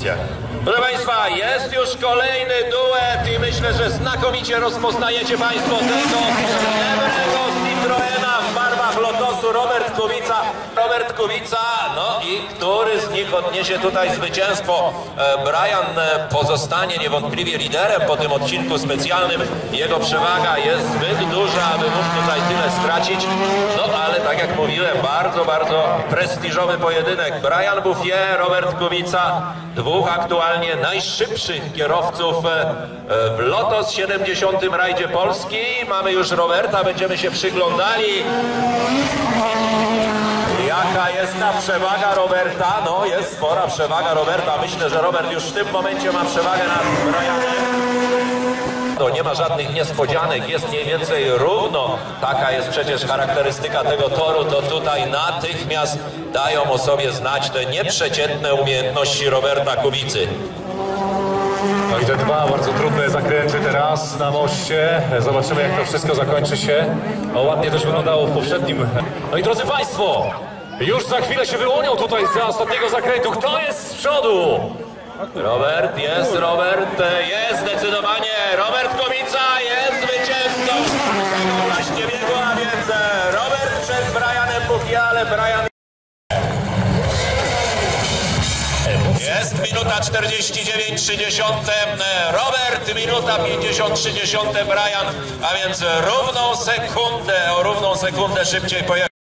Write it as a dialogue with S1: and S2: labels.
S1: pozycję.
S2: Proszę Państwa, jest już kolejny duet i myślę, że znakomicie rozpoznajecie Państwo tego srebrnego Citroena w barwach Lotosu. Robert Kubica, no i który z nich odniesie tutaj zwycięstwo? Brian pozostanie niewątpliwie liderem po tym odcinku specjalnym. Jego przewaga jest zbyt duża, aby mógł tutaj tyle stracić. No ale tak jak mówiłem, bardzo, bardzo prestiżowy pojedynek. Brian Bouffier, Robert Kubica, dwóch aktualnie najszybszych kierowców w Lotos 70. rajdzie Polski. Mamy już Roberta, będziemy się przyglądali. Jaka jest ta przewaga Roberta? No jest spora przewaga Roberta. Myślę, że Robert już w tym momencie ma przewagę nad Brianem. To nie ma żadnych niespodzianek, jest mniej więcej równo. Taka jest przecież charakterystyka tego toru, to tutaj natychmiast dają o sobie znać te nieprzeciętne umiejętności Roberta Kubicy.
S1: No i te dwa bardzo trudne zakręty teraz na moście. Zobaczymy, jak to wszystko zakończy się. O, ładnie też wyglądało w poprzednim. No i drodzy Państwo, już za chwilę się wyłonią tutaj z ostatniego zakrętu. Kto jest z przodu?
S2: Robert, jest zdecydowanie. Robert Kubica jest zwycięzcą tego właśnie biegu, a więc Robert przed Brianem Bouffier, ale Brian... Jest minuta 49:30, Robert, minuta 50:30 Brian, a więc o równą sekundę szybciej pojechał.